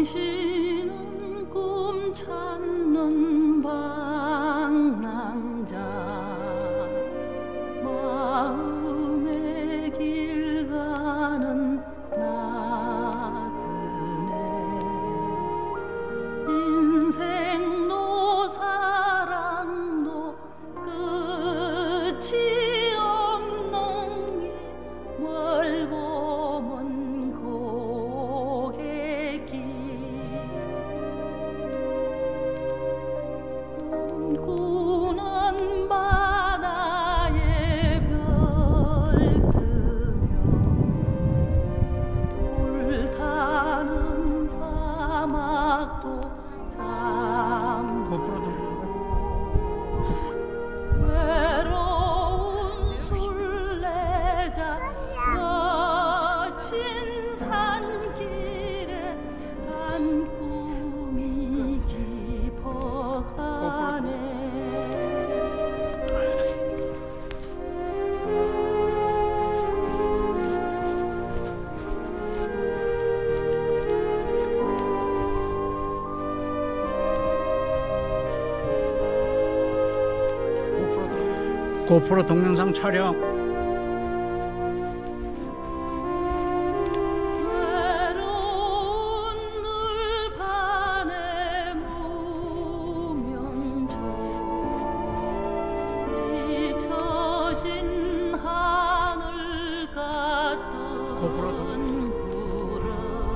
당신은 꿈 찾는 방랑자, 마음의 길 가는 나그네. 인생도 사랑도 끝이 없는 게 멀고 먼 고갯길. 꿈꾸는 바다에 별 뜨며 불타는 사막도 외로운 순례자 거친 산길에 한 꿈이 깊어가네. 고프로 동영상 촬영. 외로운 들판에 무명조, 잊혀진 하늘 같던 구름,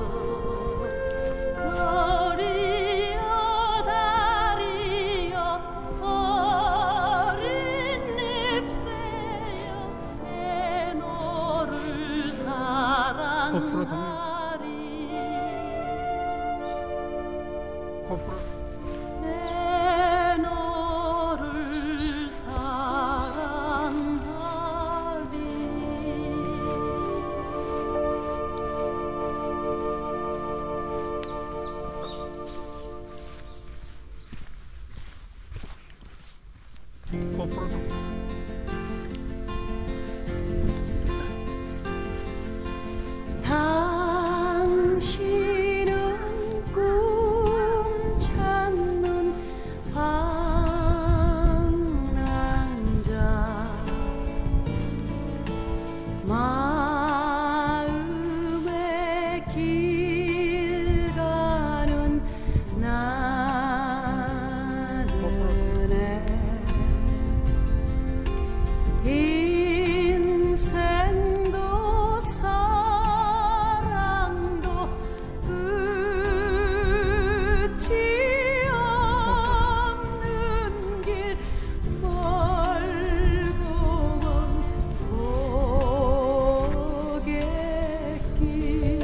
별이여 달이여 어린 잎새여 내 너를 사랑하리. 내 너를 사랑하리. 당신은 꿈 찾는 방랑자, 마음의 길 가는 나그네. 인생도 사랑도 끝이 없는 길 멀고 먼 고갯길.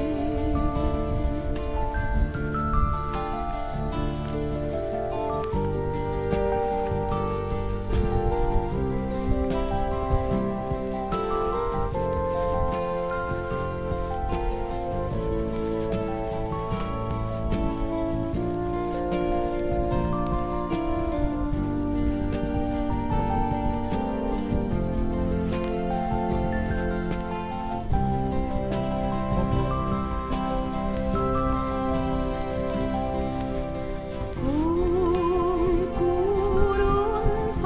꿈꾸는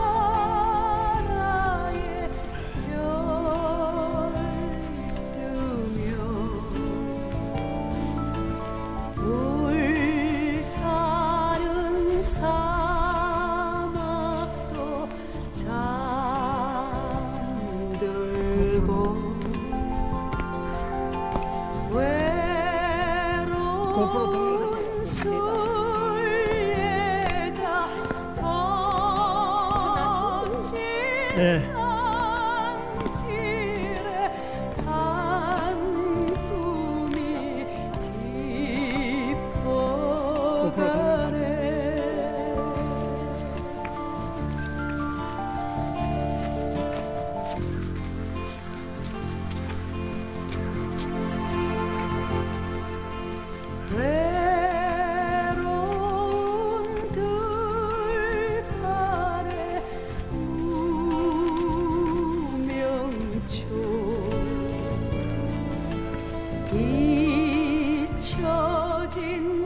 바다에 별 뜨며 불타는 사막도 잠들고 외로운 순례자 거친 산길에 한 꿈이 깊어가네. 외로운 들판에 무명초, 잊혀 젖은